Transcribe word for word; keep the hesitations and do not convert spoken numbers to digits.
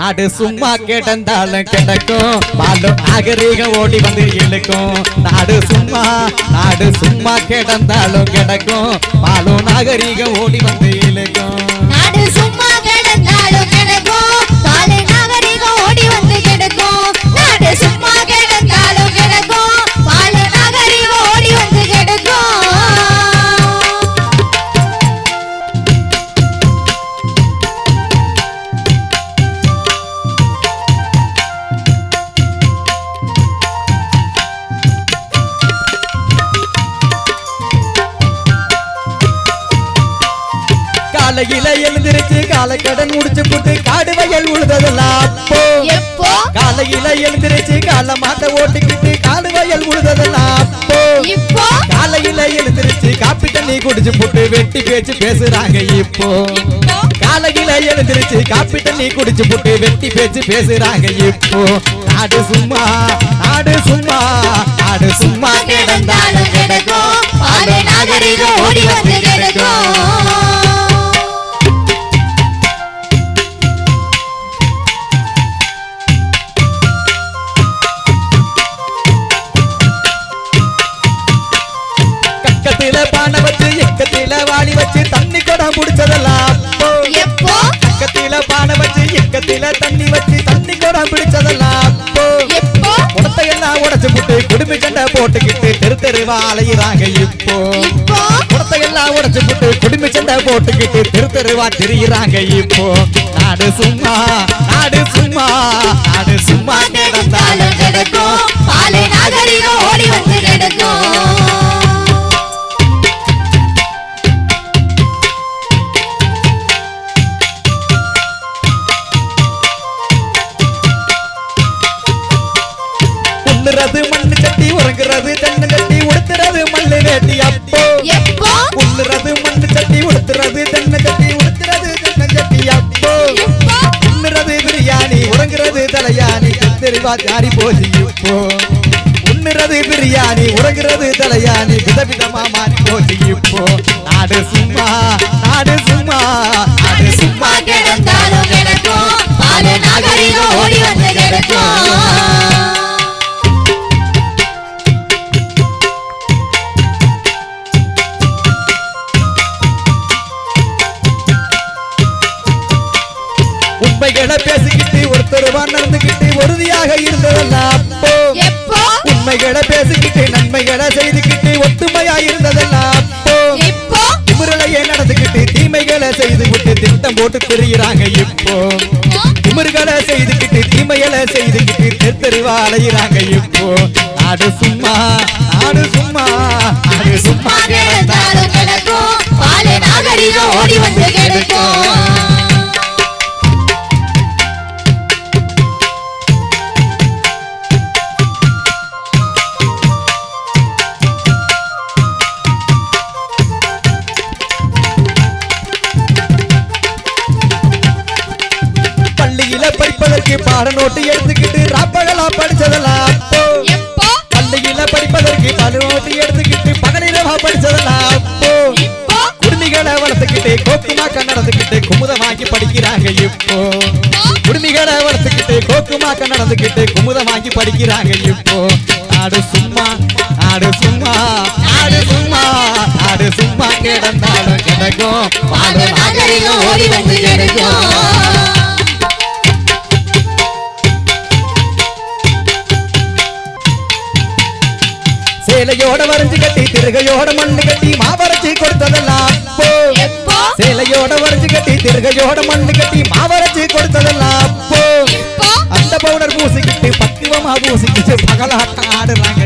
நாடு சும்மா கிடந்தாலும் கிடக்கும் பாலும் நாகரீகம் ஓடி வந்து இழுக்கும் நாடு சும்மா நாடு சும்மா கிடந்தாலும் கிடக்கும் பாலும் நாகரீகம் ஓடி வந்து இழுக்கும் நாடு சும்மா கிடந்தாலும் கிடக்கும் பாலு நாகரீகம் ஓடி வந்து கிடக்கும் நாடு சும்மா கிடந்தாலும் கிடக்கும் பாலு நாகரீகம் ஓடி வந்து கிடக்கும் காலையில எழுந்திருச்சு காலை கடன் முடிச்சு போட்டு காடு வயல் உழுததெல்லாம் அப்போ எப்போ காலையில எழுந்திருச்சு காலை மாட்ட ஓட்டிக்கிட்டு காடு வயல் உழுததெல்லாம் அப்போ இப்போ காலையில எழுந்திருச்சு காப்பி தண்ணி குடிச்சு போட்டு வெட்டி பேச்சு பேசுறாங்க இப்போ காலையில எழுந்திருச்சு காப்பி தண்ணி குடிச்சு போட்டு வெட்டி பேச்சு பேசுறாங்க இப்போ நாடு சும்மா நாடு சும்மா நாடு சும்மா கிடந்தாலும் கிடக்கும் பாலு நாகரீகம் ஓடி வந்து கிடக்கும் பானை வச்சு எக்கத்தில வாளி வச்சு தண்ணி குடம் பிடிச்சதெல்லாம் எப்போ எக்கத்தில பானை வச்சு எக்கத்தில தண்ணி வச்சு தண்ணி குடம் பிடிச்சதெல்லாம் எப்போ குடத்தை எல்லாம் உடைச்சு போட்டு குடுமி சண்டை போட்டுக்கிட்டு தெரு தெருவா அலையிறாங்க இப்போ இப்போ குடத்தை எல்லாம் உடைச்சு போட்டு குடுமி சண்டை போட்டுக்கிட்டு தெரு தெருவா திரியிறாங்க இப்போ நாடு சும்மா நாடு சும்மா நாடு சும்மா கிடந்தாலும் கிடக்கும் பாலு நாகரீகம் ஓடி வந்து கிடக்கும் உண்ணுறது மண்ணு கட்டி உறங்குறது தென்னை கட்டி உடுத்துறது மல்லு வேட்டி அப்போ எப்போ உண்ணுறது மண்ணு கட்டி உடுத்துறது தென்னை கட்டி உடுத்துறது தென்னை கட்டி அப்போ உண்ணுறது பிரியாணி உறங்குறது தலையாணி தெருவா ஜாரி போச்சு இப்போ உண்ணுறது பிரியாணி உறங்குறது தலையாணி விதவிதமா மாறி போச்சு இப்போ நாடு சும்மா நாடு சும்மா நாடு சும்மா கிடந்தாலும் கிடக்கும் பாலு நாகரீகம் ஓடி வந்து கிடக்கும் உண்மைகளை பேசிக்கிட்டு ஒருத்தருவா நடந்துகிட்டு உறுதியாக இருந்ததெல்லாம் அப்போ எப்போ உண்மைகளை பேசிக்கிட்டு நன்மைகளை செய்துக்கிட்டு ஒத்துமையா இருந்ததெல்லாம் அப்போ இப்போ திமிரலையே நடந்துக்கிட்டு தீமைகளை செய்து விட்டு திட்டம் போட்டு திரியிறாங்க இப்போ திமிர்களை செய்துக்கிட்டு தீமைகளை செய்துக்கிட்டு தெருவா அலையிறாங்க இப்போ நாடு சும்மா நாடு சும்மா நாடு சும்மா கிடந்தாலும் கிடக்கும் பாலு நாகரீகம் ஓடி வந்து கிடக்கும் படிப்பதற்கு பாட நோட்டு எடுத்துக்கிட்டு ராப்பகலா படிச்சதெல்லாம் அப்போ எப்போ பள்ளியில படிப்பதற்கு பாட நோட்டு எடுத்துக்கிட்டு பகலிரவா படிச்சதெல்லாம் அப்போ இப்போ குடுமிகளை வளர்த்துக்கிட்டு கோக்குமாக்க நடந்துக்கிட்டு குமுதம் வாங்கி படிக்கிறாங்க இப்போ குடுமிகளை வளர்த்துக்கிட்டு கோக்குமாக்க நடந்துக்கிட்டு குமுதம் வாங்கி படிக்கிறாங்க இப்போ நாடு சும்மா நாடு சும்மா நாடு சும்மா நாடு சும்மா கிடந்தாலும் கிடக்கும் பாலு நாகரீகம் ஓடி வந்து கிடக்கும் சேலையோட வரைஞ்சு கட்டி திருகையோட மண்ணு கட்டி மாவரைச்சி கொடுத்ததெல்லாம் அப்போ எப்போ சேலையோட வரைஞ்சு கட்டி திருகையோட மண்ணு கட்டி மாவரைச்சி கொடுத்ததெல்லாம் அப்போ இப்போ அந்த பவுடர் பூசிக்கிட்டு பக்குவமா பூசிக்கிட்டு பகலாட்டம் ஆடுறாங்க